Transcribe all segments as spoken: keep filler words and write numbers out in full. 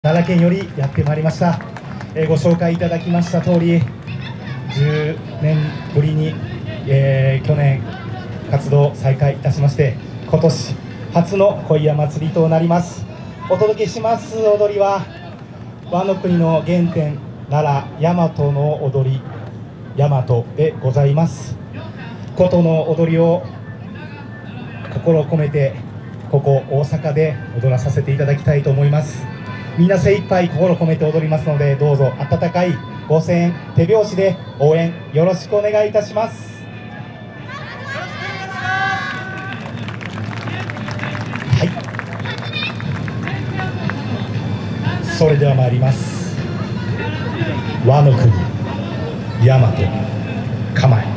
奈良県よりやってまいりました。えー、ご紹介いただきました通り、じゅうねんぶりに、えー、去年活動再開いたしまして、今年初の恋屋祭りとなります。お届けします踊りは和の国の原点奈良大和の踊り大和でございます。琴の踊りを心を込めてここ大阪で踊らさせていただきたいと思います。みんな精一杯心を込めて踊りますので、どうぞ温かいご声援手拍子で応援よろしくお願いいたします。はい、それでは参ります。和の国大和構え。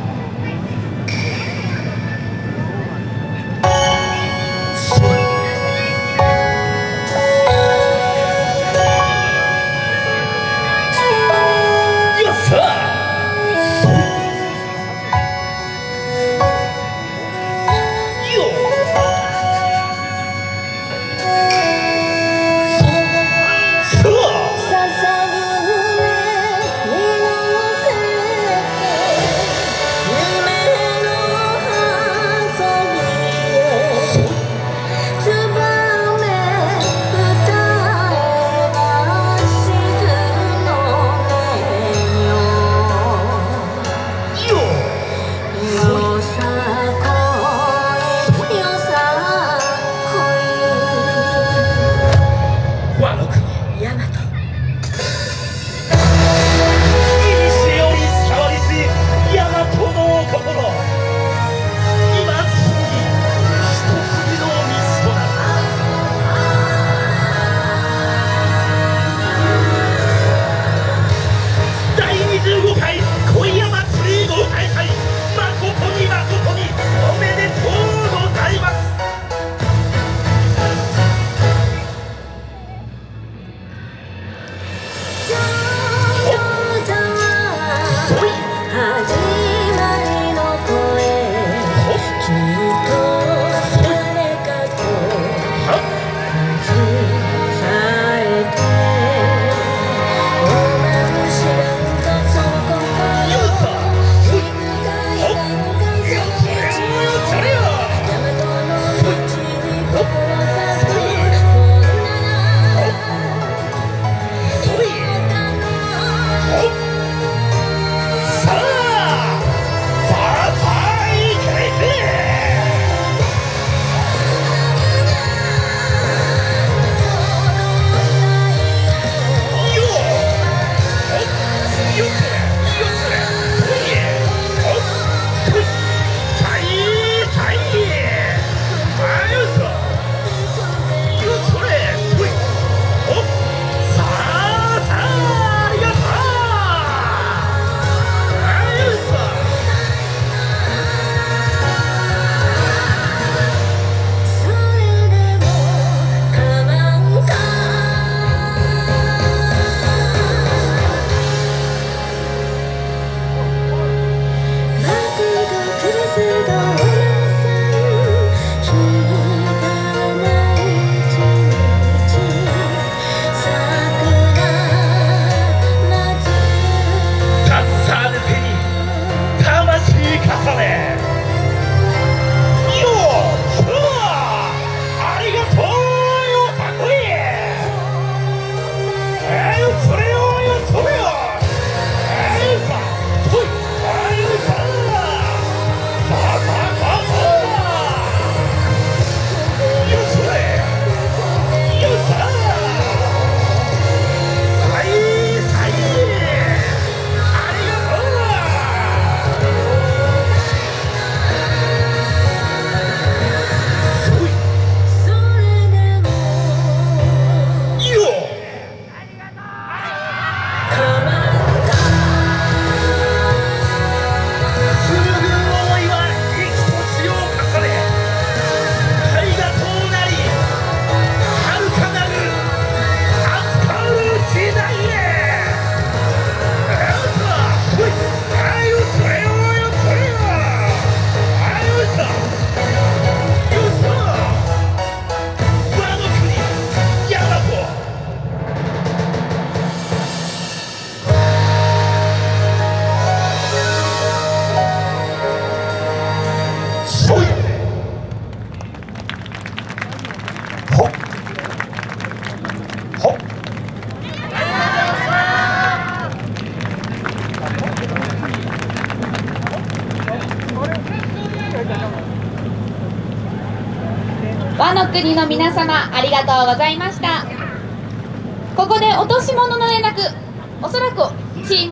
和の国の皆様、ありがとうございました。ここで落とし物の連絡、おそらくチーム